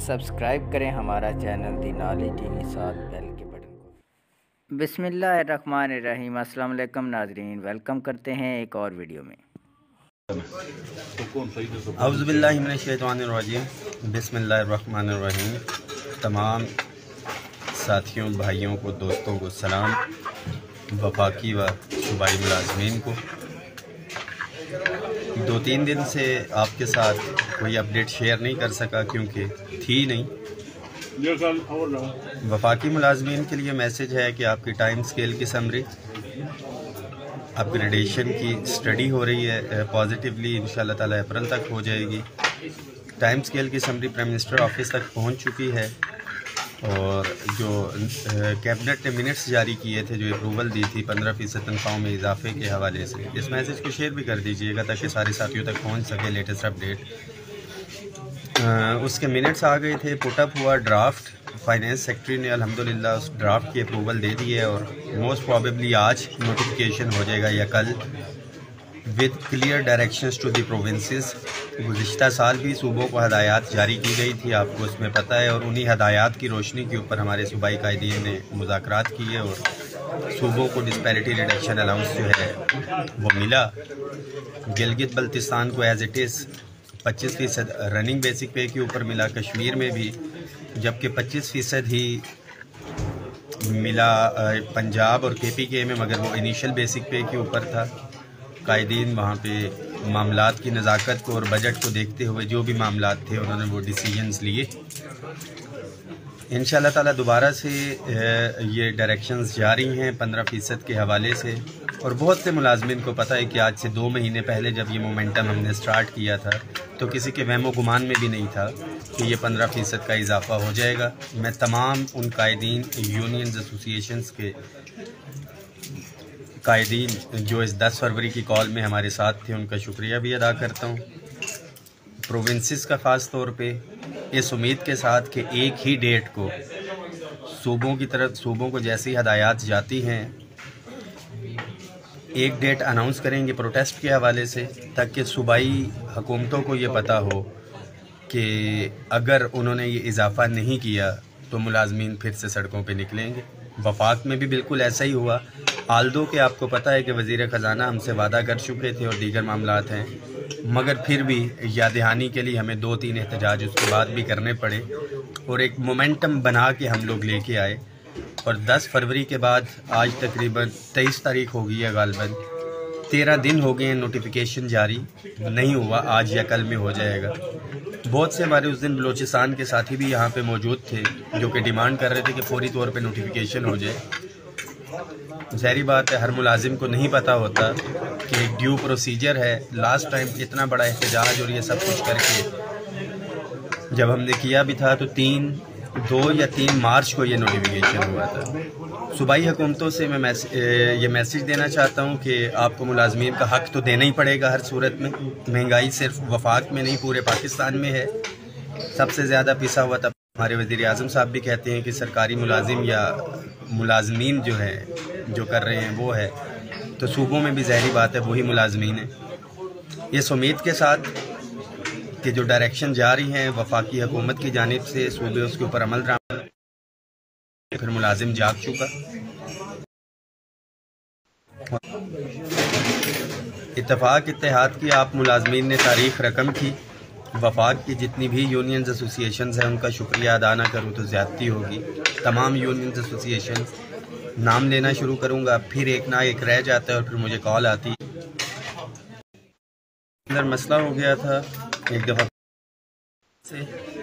Subscribe करें हमारा channel दिनाली टीवी, साथ बेल के बटन को। बिस्मिल्लाहिर्रहमानिर्रहीम। अस्सलाम वालेकुम नाजरीन, वेलकम करते हैं एक और वीडियो में। औज़ुबिल्लाहि मिनश्शैतानिर्रजीम, बिस्मिल्लाहिर्रहमानिर्रहीम। तमाम साथियों, भाइयों को, दोस्तों को सलाम। वफाकी व सूबाई मुलाज़मीन को 2-3 दिन से आपके साथ कोई अपडेट शेयर नहीं कर सका क्योंकि थी नहीं। वफाकी मुलाज़मीन के लिए मैसेज है कि आपकी टाइम स्केल की समरी, अपग्रेडेशन की स्टडी हो रही है, पॉजिटिवली इंशाल्लाह ताला अप्रैल तक हो जाएगी। टाइम स्केल की समरी प्राइम मिनिस्टर ऑफिस तक पहुंच चुकी है और जो कैबिनेट ने मिनट्स जारी किए थे, जो अप्रूवल दी थी 15% तनख्वाहों में इजाफे के हवाले से, इस मैसेज को शेयर भी कर दीजिएगा ताकि सारे साथियों तक पहुंच सके लेटेस्ट अपडेट। उसके मिनट्स आ गए थे, पुटअप हुआ ड्राफ्ट। फाइनेंस सेक्रेटरी ने अल्हम्दुलिल्लाह उस ड्राफ्ट की अप्रूवल दे दी है और मोस्ट प्रॉबेबली आज नोटिफिकेशन हो जाएगा या कल, with clear directions to the provinces. गुज़िश्ता साल भी सूबों को हदायत जारी की गई थी, आपको उसमें पता है, और उन्हीं हदायत की रोशनी के ऊपर हमारे सूबाई कायदीन ने मुज़ाकरात किए और सूबों को डिस्पैरिटी रिडक्शन अलाउंस जो है वो मिला। गिलगित बल्तिस्तान को as it is 25% running basic pay के ऊपर मिला, कश्मीर में भी, जबकि 25% ही मिला पंजाब और KPK में, मगर वो इनिशियल बेसिक पे के ऊपर था। कायदीन वहाँ पे मामलात की नज़ाकत को और बजट को देखते हुए जो भी मामलात थे उन्होंने वो डिसीजंस लिए। इंशाल्लाह ताला दोबारा से ये डायरेक्शंस जारी हैं 15% के हवाले से। और बहुत से मुलाजमिन को पता है कि आज से 2 महीने पहले जब ये मोमेंटम हमने स्टार्ट किया था तो किसी के वहमो गुमान में भी नहीं था कि ये 15% का इजाफा हो जाएगा। मैं तमाम उन कायदीन, यूनियंस, एसोसिएशंस के कायदीन जो इस 10 फरवरी की कॉल में हमारे साथ थे, उनका शुक्रिया भी अदा करता हूँ। प्रोविंसेस का ख़ास तौर पे इस उम्मीद के साथ कि एक ही डेट को सूबों की तरफ, सूबों को जैसी हदायत जाती हैं, एक डेट अनाउंस करेंगे प्रोटेस्ट के हवाले से, ताकि सूबाई हुकूमतों को ये पता हो कि अगर उन्होंने ये इजाफ़ा नहीं किया तो मुलाजमीन फिर से सड़कों पे निकलेंगे। वफाक में भी बिल्कुल ऐसा ही हुआ। आल्दो के आपको पता है कि वज़ीर ख़जाना हमसे वादा कर चुके थे और दीगर मामलात हैं, मगर फिर भी याद दहानी के लिए हमें 2-3 एहतजाज उसके बाद भी करने पड़े और एक मोमेंटम बना के हम लोग लेके आए। और 10 फरवरी के बाद आज तकरीबन 23 तारीख हो गई है, गालिबन 13 दिन हो गए हैं, नोटिफिकेशन जारी नहीं हुआ। आज या कल में हो जाएगा। बहुत से हमारे उस दिन बलोचिस्तान के साथी भी यहाँ पे मौजूद थे जो कि डिमांड कर रहे थे कि फौरी तौर पे नोटिफिकेशन हो जाए। ज़ाहिर बात है, हर मुलाजिम को नहीं पता होता कि एक ड्यू प्रोसीजर है। लास्ट टाइम इतना बड़ा एहतजाज और ये सब कुछ करके जब हमने किया भी था तो 2 या 3 मार्च को ये नोटिफिकेशन हुआ था। सूबाई हुकूमतों से मैं ये मैसेज देना चाहता हूँ कि आपको मुलाजमीन का हक़ तो देना ही पड़ेगा हर सूरत में। महंगाई सिर्फ वफाक में नहीं, पूरे पाकिस्तान में है। सबसे ज़्यादा पिसा हुआ तब हमारे वज़ीर आज़म साहब भी कहते हैं कि सरकारी मुलाजिम या मुलाजमीन जो है, जो कर रहे हैं वो है, तो सूबों में भी ज़ाहिर बात है वही मुलाजमीन है। इस उम्मीद के साथ कि जो डायरेक्शन जारी हैं वफाकी हुकूमत की जानिब से, सूबे उसके ऊपर अमल दरामद, फिर मुलाजिम जाग चुका। इत्तेफाक इत्तेहाद की आप मुलाजमीन ने तारीख रकम की। वफाक की जितनी भी यूनियंस एसोसिएशंस हैं उनका शुक्रिया अदा ना करूँ तो ज़्यादती होगी। तमाम यूनियंस एसोसिएशन नाम लेना शुरू करूँगा, फिर एक ना एक रह जाता है और फिर मुझे कॉल आती है। अंदर मसला हो गया था एक दफ़ा से,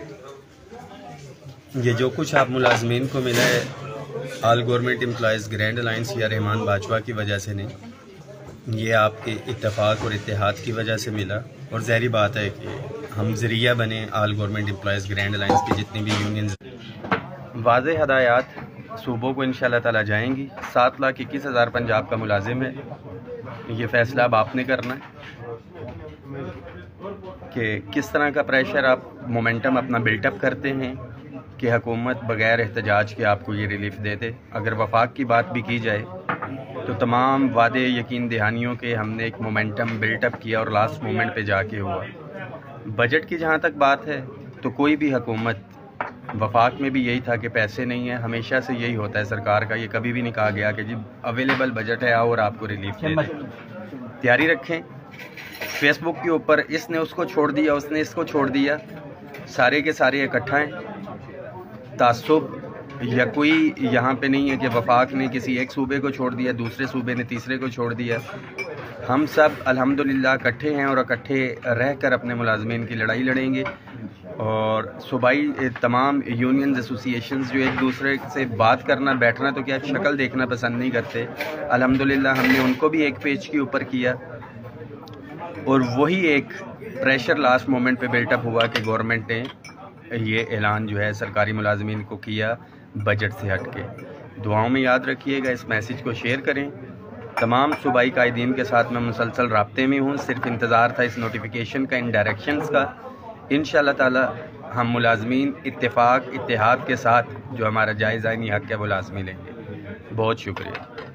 ये जो कुछ आप मुलाजमीन को मिला है all government employees grand alliance या रहमान बाजवा की वजह से नहीं, ये आपके इत्तेफाक और इत्तेहाद की वजह से मिला। और ज़ाहिर बात है कि हम ज़रिया बने all government employees grand alliance की जितनी भी यूनियंस। वाज़ेह हदायत सूबों को इंशाल्लाह ताला जाएंगी। 7,21,000 पंजाब का मुलाजिम है। ये फ़ैसला अब आपने करना है कि किस तरह का प्रेशर आप मोमेंटम अपना बिल्टअप करते हैं कि हुकूमत बग़ैर एहतजाज के आपको ये रिलीफ दे दे। अगर वफाक की बात भी की जाए तो तमाम वादे यकीन दहानियों के हमने एक मोमेंटम बिल्टअप किया और लास्ट मोमेंट पे जाके हुआ। बजट की जहाँ तक बात है तो कोई भी हुकूमत वफाक में भी यही था कि पैसे नहीं है, हमेशा से यही होता है सरकार का, ये कभी भी नहीं कहा गया कि जी अवेलेबल बजट है और आपको रिलीफ दे दें। तैयारी रखें। फेसबुक के ऊपर इसने उसको छोड़ दिया, उसने इसको छोड़ दिया, सारे के सारे इकट्ठा हैं। तासुब या कोई यहाँ पे नहीं है कि वफाक ने किसी एक सूबे को छोड़ दिया, दूसरे सूबे ने तीसरे को छोड़ दिया। हम सब अल्हम्दुलिल्लाह इकट्ठे हैं और इकट्ठे रहकर अपने मुलाजमीन की लड़ाई लड़ेंगे। और सूबाई तमाम यूनियंस एसोसिएशंस जो एक दूसरे से बात करना बैठना तो क्या शक्ल देखना पसंद नहीं करते, अल्हम्दुलिल्लाह हमने उनको भी एक पेज के ऊपर किया और वही एक प्रेशर लास्ट मोमेंट पे बिल्टअप हुआ कि गवर्नमेंट ने ये ऐलान जो है सरकारी मुलाजमीन को किया बजट से हट के। दुआओं में याद रखिएगा, इस मैसेज को शेयर करें। तमाम सूबाई कायदीन के साथ मैं मुसलसल राब्ते में हूँ, सिर्फ इंतज़ार था इस नोटिफिकेशन का, इन डायरेक्शंस का। इंशाअल्लाह ताला हम मुलाजमीन इत्तेफाक इत्तेहाद के साथ जो हमारा जायज़ आईनी हक़ है वो लाज़मी लेंगे। बहुत शुक्रिया।